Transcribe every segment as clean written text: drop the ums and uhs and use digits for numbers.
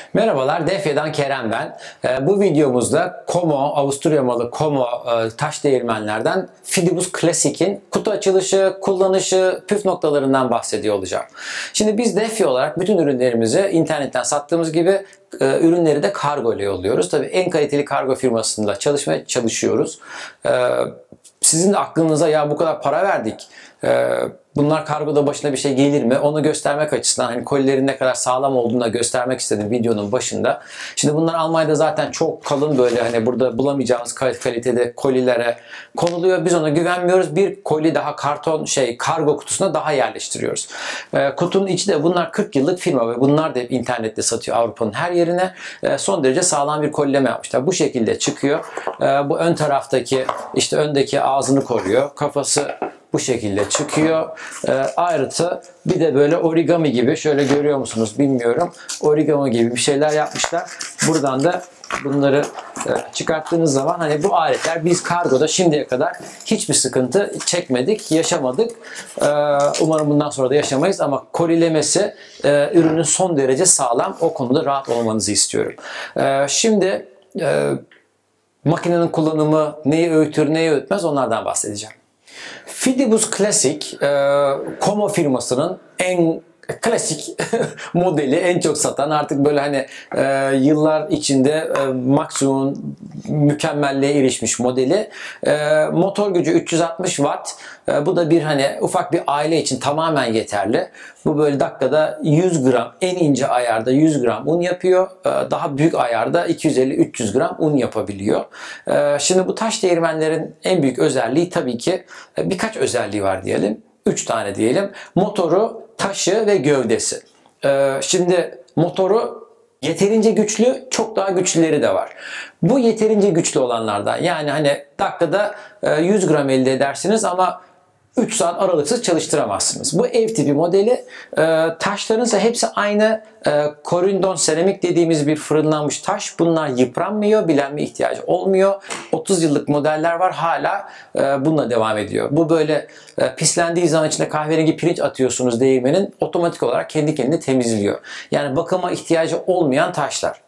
Merhabalar, Defya'dan Kerem ben. Bu videomuzda Como, Avusturya malı Como taş değirmenlerden Fidibus Classic'in kutu açılışı, kullanışı, püf noktalarından bahsediyor olacağım. Şimdi biz Defya olarak bütün ürünlerimizi internetten sattığımız gibi ürünleri de kargo ile yolluyoruz. Tabii en kaliteli kargo firmasında çalışmaya çalışıyoruz. Sizin de aklınıza ya bu kadar para verdik, bunlar kargoda başına bir şey gelir mi? Onu göstermek açısından hani kolilerin ne kadar sağlam olduğunu da göstermek istedim videonun başında. Şimdi bunlar Almanya'da zaten çok kalın böyle hani burada bulamayacağımız kalitede kolilere konuluyor. Biz ona güvenmiyoruz. Bir koli daha karton kargo kutusuna daha yerleştiriyoruz. Kutunun içi de bunlar 40 yıllık firma ve bunlar da hep internette satıyor Avrupa'nın her yerine. Son derece sağlam bir kolileme yapmışlar. Bu şekilde çıkıyor. Bu ön taraftaki öndeki ağzını koruyor. Kafası bu şekilde çıkıyor. Ayrıca bir de böyle origami gibi şöyle görüyor musunuz bilmiyorum. Origami gibi bir şeyler yapmışlar. Buradan da bunları çıkarttığınız zaman hani bu aletler biz kargoda şimdiye kadar hiçbir sıkıntı çekmedik, yaşamadık. Umarım bundan sonra da yaşamayız ama kolilemesi ürünün son derece sağlam. O konuda rahat olmanızı istiyorum. Şimdi makinenin kullanımı neyi öğütür, neyi öğütmez onlardan bahsedeceğim. Fidibus Classic, Como firmasının en klasik modeli, en çok satan artık böyle hani yıllar içinde maksimum mükemmelliğe erişmiş modeli. Motor gücü 360 Watt. Bu da bir hani ufak bir aile için tamamen yeterli. Bu böyle dakikada 100 gram en ince ayarda 100 gram un yapıyor. Daha büyük ayarda 250-300 gram un yapabiliyor. Şimdi bu taş değirmenlerin en büyük özelliği tabii ki birkaç özelliği var diyelim. 3 tane diyelim. Motoru, taşı ve gövdesi. Şimdi motoru yeterince güçlü, çok daha güçlüleri de var. Bu yeterince güçlü olanlardan yani hani dakikada 100 gram elde edersiniz ama 3 saat aralıksız çalıştıramazsınız. Bu ev tipi modeli. Taşların ise hepsi aynı korindon seramik dediğimiz bir fırınlanmış taş. Bunlar yıpranmıyor, bilenme ihtiyacı olmuyor. 30 yıllık modeller var hala bununla devam ediyor. Bu böyle pislendiği zaman içine kahverengi pirinç atıyorsunuz değirmenin otomatik olarak kendi kendine temizliyor. Yani bakıma ihtiyacı olmayan taşlar.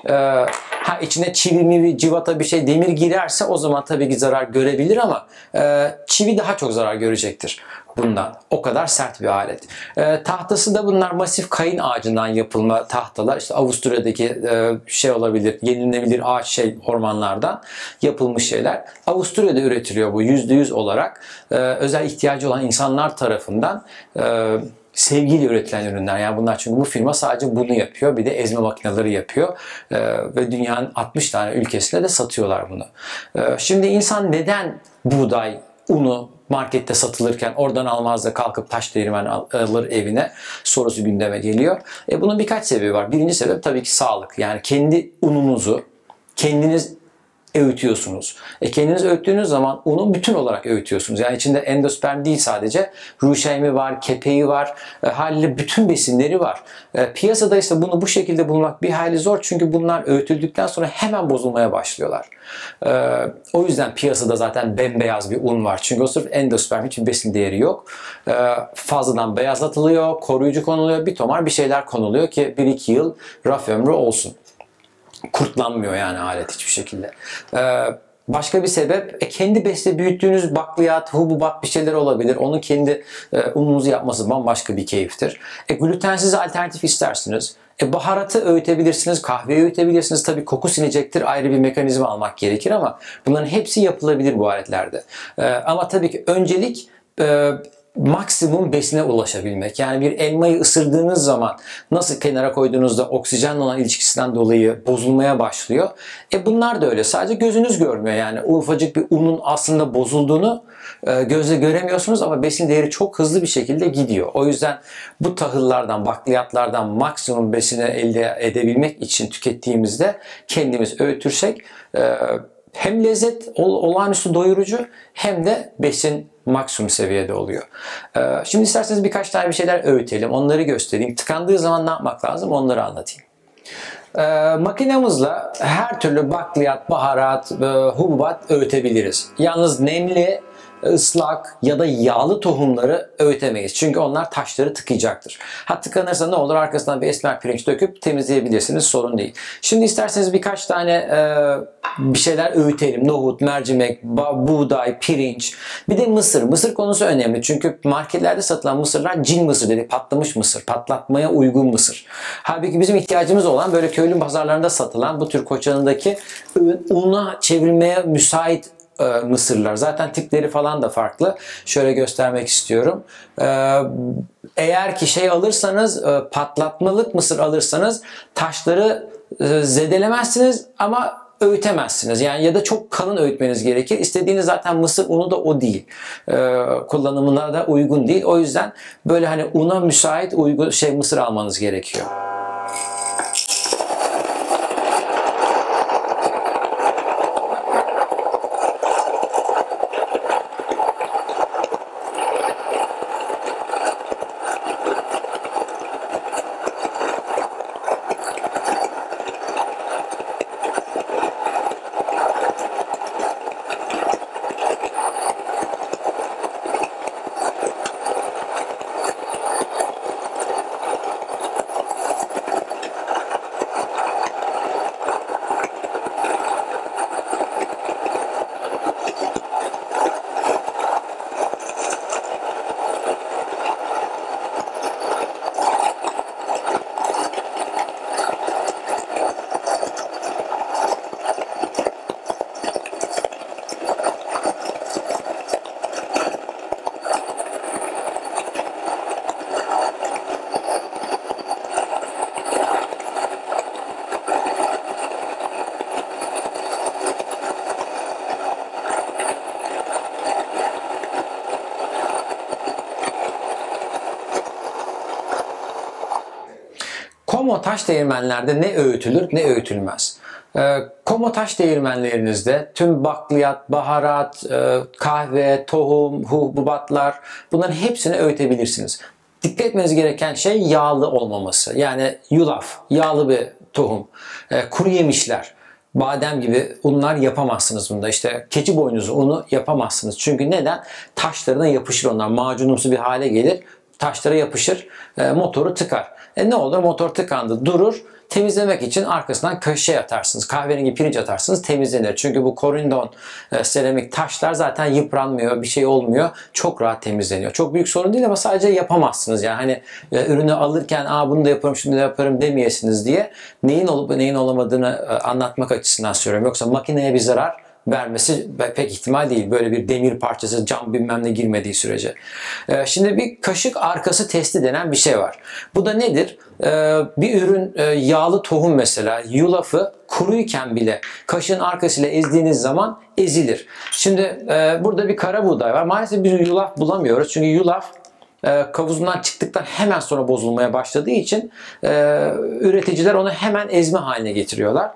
İçine çivi mi, civata bir şey demir girerse o zaman tabii ki zarar görebilir ama çivi daha çok zarar görecektir bundan. O kadar sert bir alet. Tahtası da bunlar masif kayın ağacından yapılma tahtalar. İşte Avusturya'daki olabilir, yenilenebilir ağaç ormanlardan yapılmış şeyler. Avusturya'da üretiliyor bu %100 olarak. Özel ihtiyacı olan insanlar tarafından sevgiyle üretilen ürünler. Yani bunlar çünkü bu firma sadece bunu yapıyor. Bir de ezme makineleri yapıyor. Ve dünyanın 60 tane ülkesine de satıyorlar bunu. Şimdi insan neden buğday, unu markette satılırken oradan almaz da kalkıp taş değirmen alır evine sorusu gündeme geliyor. Bunun birkaç sebebi var. Birinci sebep tabii ki sağlık. Yani kendi ununuzu kendiniz öğütüyorsunuz. Kendiniz öğüttüğünüz zaman unu bütün olarak öğütüyorsunuz. Yani içinde endosperm değil sadece. Ruşeymi var, kepeği var. Haliyle bütün besinleri var. Piyasada ise bunu bu şekilde bulmak bir hayli zor. Çünkü bunlar öğütüldükten sonra hemen bozulmaya başlıyorlar. O yüzden piyasada zaten bembeyaz bir un var. Çünkü o sırf endosperm hiçbir besin değeri yok. Fazladan beyazlatılıyor, koruyucu konuluyor, bir tomar bir şeyler konuluyor ki 1-2 yıl raf ömrü olsun. Kurtlanmıyor yani alet hiçbir şekilde. Başka bir sebep kendi besle büyüttüğünüz bakliyat, hububat bir şeyler olabilir. Onun kendi ununuzu yapması bambaşka bir keyiftir. Glutensiz alternatif istersiniz. Baharatı öğütebilirsiniz, kahveyi öğütebilirsiniz. Tabii koku sinecektir, ayrı bir mekanizma almak gerekir ama bunların hepsi yapılabilir bu aletlerde. Ama tabii ki öncelik maksimum besine ulaşabilmek. Yani bir elmayı ısırdığınız zaman nasıl kenara koyduğunuzda oksijenle olan ilişkisinden dolayı bozulmaya başlıyor. Bunlar da öyle. Sadece gözünüz görmüyor. Yani ufacık bir unun aslında bozulduğunu gözle göremiyorsunuz ama besin değeri çok hızlı bir şekilde gidiyor. O yüzden bu tahıllardan, bakliyatlardan maksimum besini elde edebilmek için tükettiğimizde kendimiz öğütürsek hem lezzet olağanüstü doyurucu hem de besin maksimum seviyede oluyor. Şimdi isterseniz birkaç tane bir şeyler öğütelim. Onları göstereyim. Tıkandığı zaman ne yapmak lazım onları anlatayım. Makinemizle her türlü bakliyat, baharat, hububat öğütebiliriz. Yalnız nemli ıslak ya da yağlı tohumları öğütemeyiz. Çünkü onlar taşları tıkayacaktır. Ha, tıkanırsa ne olur? Arkasından bir esmer pirinç döküp temizleyebilirsiniz. Sorun değil. Şimdi isterseniz birkaç tane bir şeyler öğütelim. Nohut, mercimek, buğday, pirinç. Bir de mısır. Mısır konusu önemli. Çünkü marketlerde satılan mısırlar cin mısır dedi. Patlamış mısır. Patlatmaya uygun mısır. Halbuki bizim ihtiyacımız olan böyle köylü pazarlarında satılan bu tür Koçan'ındaki una çevrilmeye müsait mısırlar. Zaten tipleri falan da farklı. Şöyle göstermek istiyorum. Eğer ki şey alırsanız, patlatmalık mısır alırsanız taşları zedelemezsiniz ama öğütemezsiniz. Yani ya da çok kalın öğütmeniz gerekir. İstediğiniz zaten mısır unu da o değil. Kullanımına da uygun değil. O yüzden böyle hani una müsait uygun mısır almanız gerekiyor. Komo taş değirmenlerde ne öğütülür ne öğütülmez. Komo taş değirmenlerinizde tüm bakliyat, baharat, kahve, tohum, hububatlar bunların hepsini öğütebilirsiniz. Dikkat etmeniz gereken şey yağlı olmaması. Yani yulaf, yağlı bir tohum, kuru yemişler, badem gibi unlar yapamazsınız bunda. İşte keçi boynuzu unu yapamazsınız. Çünkü neden? Taşlarına yapışır onlar. Macunumsu bir hale gelir. Taşlara yapışır. Motoru tıkar. Ne olur? Motor tıkandı. Durur. Temizlemek için arkasından köşeye atarsınız. Kahverengi pirinç atarsınız. Temizlenir. Çünkü bu korindon seramik taşlar zaten yıpranmıyor. Bir şey olmuyor. Çok rahat temizleniyor. Çok büyük sorun değil ama sadece yapamazsınız. Yani hani ürünü alırken bunu da yaparım, şunu da yaparım demeyesiniz diye neyin olup neyin olamadığını anlatmak açısından söylüyorum. Yoksa makineye bir zarar vermesi pek ihtimal değil. Böyle bir demir parçası, cam bilmem ne girmediği sürece. Şimdi bir kaşık arkası testi denen bir şey var. Bu da nedir? Bir ürün yağlı tohum mesela yulafı kuruyken bile kaşığın arkasıyla ezdiğiniz zaman ezilir. Şimdi burada bir kara buğday var. Maalesef biz yulaf bulamıyoruz. Çünkü yulaf kavuzundan çıktıktan hemen sonra bozulmaya başladığı için üreticiler onu hemen ezme haline getiriyorlar.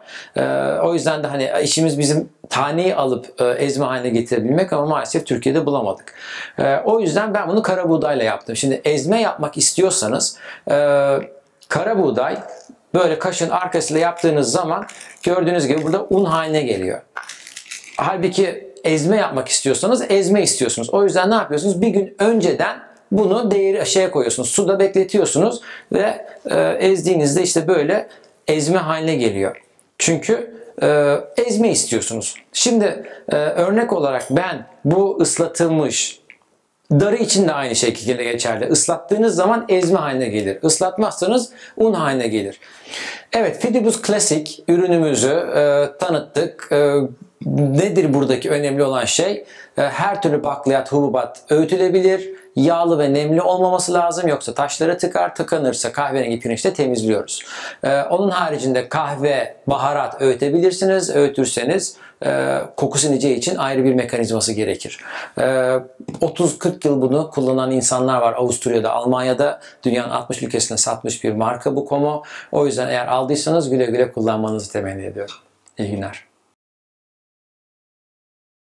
O yüzden de hani işimiz bizim taneyi alıp ezme haline getirebilmek ama maalesef Türkiye'de bulamadık. O yüzden ben bunu kara buğdayla yaptım. Şimdi ezme yapmak istiyorsanız kara buğday böyle kaşığın arkasıyla yaptığınız zaman gördüğünüz gibi burada un haline geliyor. Halbuki ezme yapmak istiyorsanız ezme istiyorsunuz. O yüzden ne yapıyorsunuz? Bir gün önceden bunu koyuyorsunuz. Suda bekletiyorsunuz ve ezdiğinizde işte böyle ezme haline geliyor. Çünkü ezme istiyorsunuz. Şimdi örnek olarak ben bu ıslatılmış darı için de aynı şekilde geçerli. Islattığınız zaman ezme haline gelir. Islatmazsanız un haline gelir. Evet, Fidibus Classic ürünümüzü tanıttık. Nedir buradaki önemli olan şey? Her türlü bakliyat, hububat öğütülebilir. Yağlı ve nemli olmaması lazım. Yoksa taşları tıkar. Tıkanırsa kahverengi pirinçle temizliyoruz. Onun haricinde kahve, baharat öğütebilirsiniz. Öğütürseniz koku sineceği için ayrı bir mekanizması gerekir. 30-40 yıl bunu kullanan insanlar var. Avusturya'da, Almanya'da dünyanın 60 ülkesine satmış bir marka bu Komo. O yüzden eğer aldıysanız güle güle kullanmanızı temenni ediyorum. İyi günler.